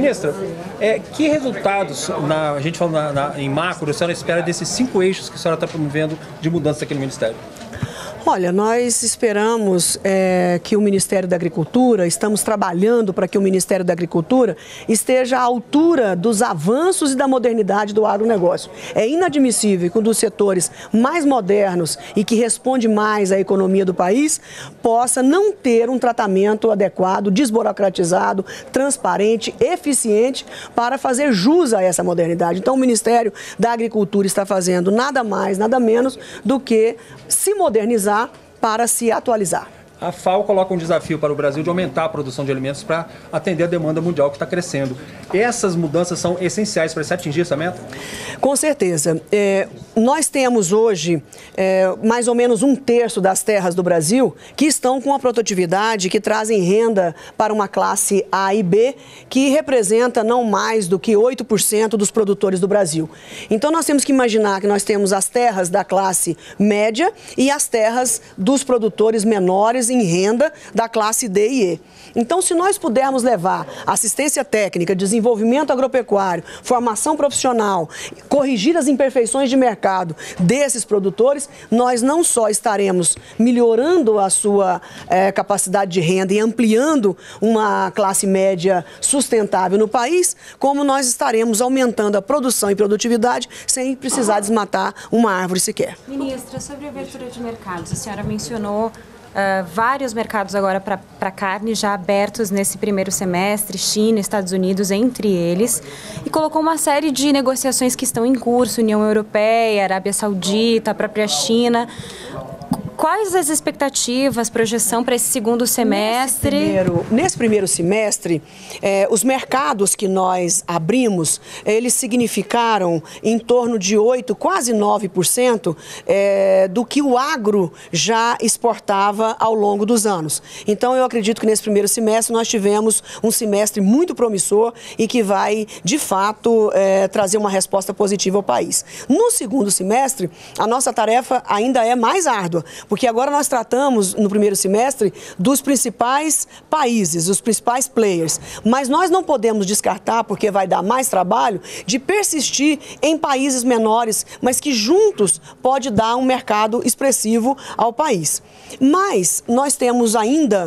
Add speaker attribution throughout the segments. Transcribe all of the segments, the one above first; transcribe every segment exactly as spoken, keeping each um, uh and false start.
Speaker 1: Ministra, é, que resultados, na, a gente falou na, na, em macro, a senhora espera desses cinco eixos que a senhora está promovendo de mudança aqui no Ministério?
Speaker 2: Olha, nós esperamos é, que o Ministério da Agricultura, estamos trabalhando para que o Ministério da Agricultura esteja à altura dos avanços e da modernidade do agronegócio. É inadmissível que um dos setores mais modernos e que responde mais à economia do país possa não ter um tratamento adequado, desburocratizado, transparente, eficiente para fazer jus a essa modernidade. Então, o Ministério da Agricultura está fazendo nada mais, nada menos do que se modernizar para se atualizar.
Speaker 1: A FAO coloca um desafio para o Brasil de aumentar a produção de alimentos para atender a demanda mundial que está crescendo. Essas mudanças são essenciais para se atingir essa meta?
Speaker 2: Com certeza. É, nós temos hoje é, mais ou menos um terço das terras do Brasil que estão com a produtividade, que trazem renda para uma classe A e B, que representa não mais do que oito por cento dos produtores do Brasil. Então nós temos que imaginar que nós temos as terras da classe média e as terras dos produtores menores em renda da classe D e E. Então, se nós pudermos levar assistência técnica, desenvolvimento agropecuário, formação profissional, corrigir as imperfeições de mercado desses produtores, nós não só estaremos melhorando a sua eh, capacidade de renda e ampliando uma classe média sustentável no país, como nós estaremos aumentando a produção e produtividade sem precisar desmatar uma árvore sequer.
Speaker 3: Ministra, sobre a abertura de mercados, a senhora mencionou Uh, vários mercados agora para carne já abertos nesse primeiro semestre, China, Estados Unidos, entre eles, e colocou uma série de negociações que estão em curso, União Europeia, Arábia Saudita, a própria China. Quais as expectativas, projeção para esse segundo semestre?
Speaker 2: Nesse primeiro, nesse primeiro semestre, eh, os mercados que nós abrimos, eles significaram em torno de oito, quase nove por cento eh, do que o agro já exportava ao longo dos anos. Então, eu acredito que nesse primeiro semestre nós tivemos um semestre muito promissor e que vai, de fato, eh, trazer uma resposta positiva ao país. No segundo semestre, a nossa tarefa ainda é mais árdua, porque agora nós tratamos, no primeiro semestre, dos principais países, dos principais players. Mas nós não podemos descartar, porque vai dar mais trabalho, de persistir em países menores, mas que juntos pode dar um mercado expressivo ao país. Mas nós temos ainda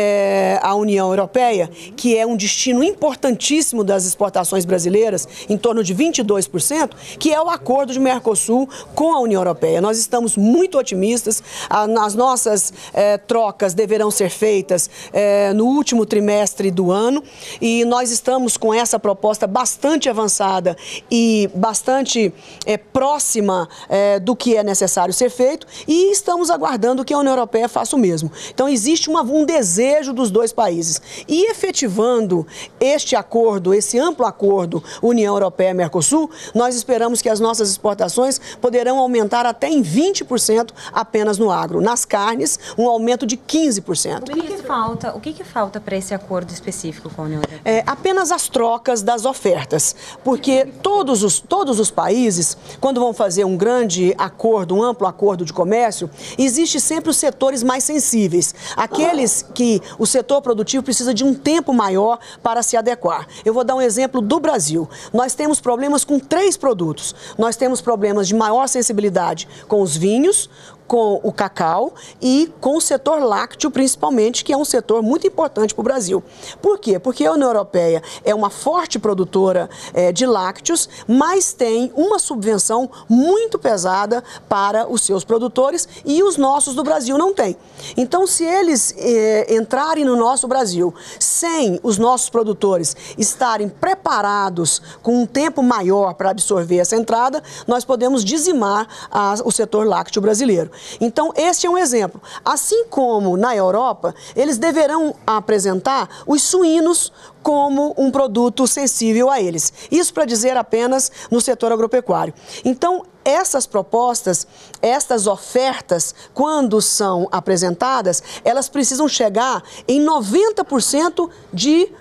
Speaker 2: é, a União Europeia, que é um destino importantíssimo das exportações brasileiras, em torno de vinte e dois por cento, que é o acordo de Mercosul com a União Europeia. Nós estamos muito otimistas. As nossas eh, trocas deverão ser feitas eh, no último trimestre do ano e nós estamos com essa proposta bastante avançada e bastante eh, próxima eh, do que é necessário ser feito e estamos aguardando que a União Europeia faça o mesmo. Então existe uma, um desejo dos dois países e efetivando este acordo, esse amplo acordo União Europeia-Mercosul, nós esperamos que as nossas exportações poderão aumentar até em vinte por cento apenas no agro. Nas carnes, um aumento de quinze por cento.
Speaker 3: O que, que falta, o que, que falta para esse acordo específico com a União Europeia?
Speaker 2: É, apenas as trocas das ofertas, porque todos os, todos os países, quando vão fazer um grande acordo, um amplo acordo de comércio, existe sempre os setores mais sensíveis, aqueles que o setor produtivo precisa de um tempo maior para se adequar. Eu vou dar um exemplo do Brasil. Nós temos problemas com três produtos. Nós temos problemas de maior sensibilidade com os vinhos, com o cacau e com o setor lácteo, principalmente, que é um setor muito importante para o Brasil. Por quê? Porque a União Europeia é uma forte produtora é, de lácteos, mas tem uma subvenção muito pesada para os seus produtores e os nossos do Brasil não têm. Então, se eles é, entrarem no nosso Brasil sem os nossos produtores estarem preparados com um tempo maior para absorver essa entrada, nós podemos dizimar a, o setor lácteo brasileiro. Então, este é um exemplo. Assim como na Europa, eles deverão apresentar os suínos como um produto sensível a eles. Isso para dizer apenas no setor agropecuário. Então, essas propostas, estas ofertas, quando são apresentadas, elas precisam chegar em noventa por cento de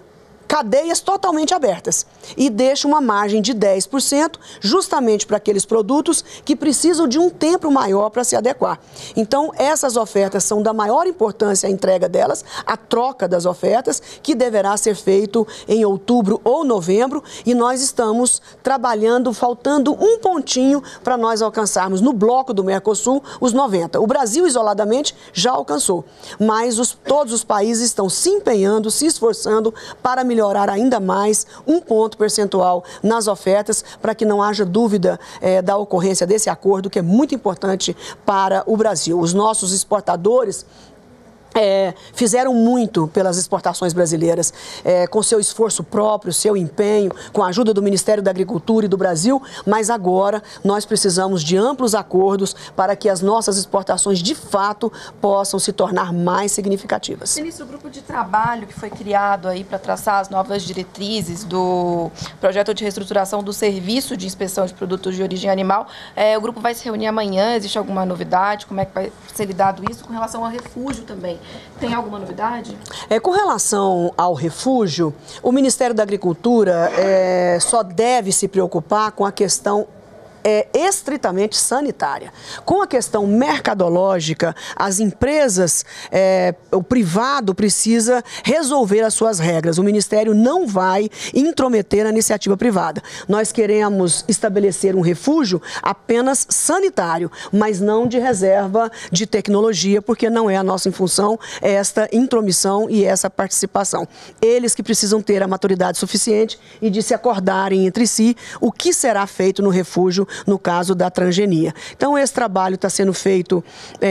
Speaker 2: cadeias totalmente abertas e deixa uma margem de dez por cento justamente para aqueles produtos que precisam de um tempo maior para se adequar. Então, essas ofertas são da maior importância, a entrega delas, a troca das ofertas, que deverá ser feito em outubro ou novembro, e nós estamos trabalhando, faltando um pontinho para nós alcançarmos no bloco do Mercosul os noventa. O Brasil, isoladamente, já alcançou, mas os, todos os países estão se empenhando, se esforçando para melhorar ainda mais um ponto percentual nas ofertas, para que não haja dúvida é, da ocorrência desse acordo, que é muito importante para o Brasil. Os nossos exportadores É, fizeram muito pelas exportações brasileiras, é, com seu esforço próprio, seu empenho, com a ajuda do Ministério da Agricultura e do Brasil, mas agora nós precisamos de amplos acordos para que as nossas exportações de fato possam se tornar mais significativas.
Speaker 4: Ministro, o grupo de trabalho que foi criado aí para traçar as novas diretrizes do projeto de reestruturação do serviço de inspeção de produtos de origem animal, é, o grupo vai se reunir amanhã, existe alguma novidade? Como é que vai ser lidado isso com relação ao refúgio também? Tem alguma novidade?
Speaker 2: É, com relação ao refúgio, o Ministério da Agricultura é, só deve se preocupar com a questão é estritamente sanitária. Com a questão mercadológica, as empresas, é, o privado precisa resolver as suas regras. O Ministério não vai intrometer na iniciativa privada. Nós queremos estabelecer um refúgio apenas sanitário, mas não de reserva de tecnologia, porque não é a nossa função esta intromissão e essa participação. Eles que precisam ter a maturidade suficiente e de se acordarem entre si o que será feito no refúgio no caso da transgenia. Então, esse trabalho está sendo feito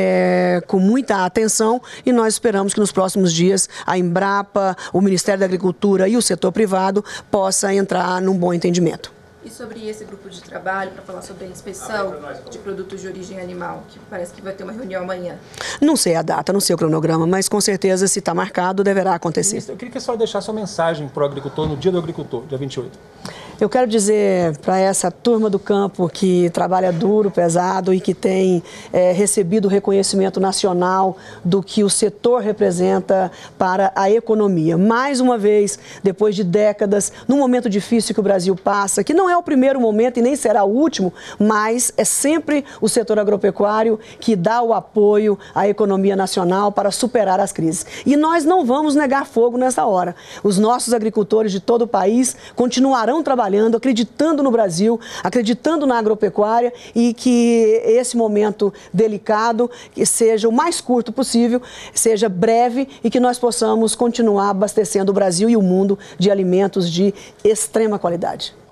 Speaker 2: é, com muita atenção e nós esperamos que nos próximos dias a Embrapa, o Ministério da Agricultura e o setor privado possa entrar num bom entendimento.
Speaker 4: E sobre esse grupo de trabalho, para falar sobre a inspeção de produtos de origem animal, que parece que vai ter uma reunião amanhã?
Speaker 2: Não sei a data, não sei o cronograma, mas com certeza, se está marcado, deverá acontecer.
Speaker 1: Ministro, eu queria que a senhora deixasse uma mensagem para o agricultor no Dia do Agricultor, dia vinte e oito.
Speaker 2: Eu quero dizer para essa turma do campo que trabalha duro, pesado e que tem é, recebido o reconhecimento nacional do que o setor representa para a economia. Mais uma vez, depois de décadas, num momento difícil que o Brasil passa, que não é o primeiro momento e nem será o último, mas é sempre o setor agropecuário que dá o apoio à economia nacional para superar as crises. E nós não vamos negar fogo nessa hora. Os nossos agricultores de todo o país continuarão trabalhando, acreditando no Brasil, acreditando na agropecuária e que esse momento delicado que seja o mais curto possível, seja breve e que nós possamos continuar abastecendo o Brasil e o mundo de alimentos de extrema qualidade.